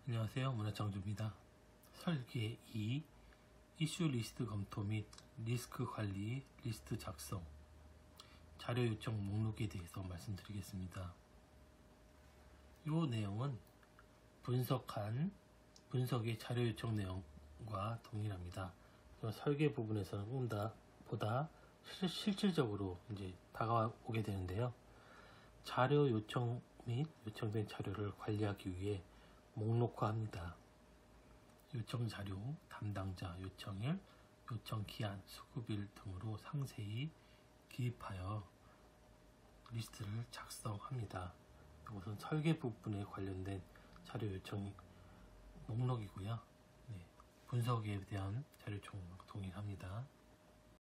안녕하세요. 문화창조입니다. 설계 2. 이슈 리스트 검토 및 리스크 관리 리스트 작성 자료 요청 목록에 대해서 말씀드리겠습니다. 이 내용은 분석의 자료 요청 내용과 동일합니다. 설계 부분에서는 보다 실질적으로 이제 다가오게 되는데요. 자료 요청 및 요청된 자료를 관리하기 위해 목록화합니다. 요청 자료, 담당자, 요청일, 요청 기한, 수급일 등으로 상세히 기입하여 리스트를 작성합니다. 이것은 설계 부분에 관련된 자료 요청 목록이고요. 분석에 대한 자료 요청 동일합니다.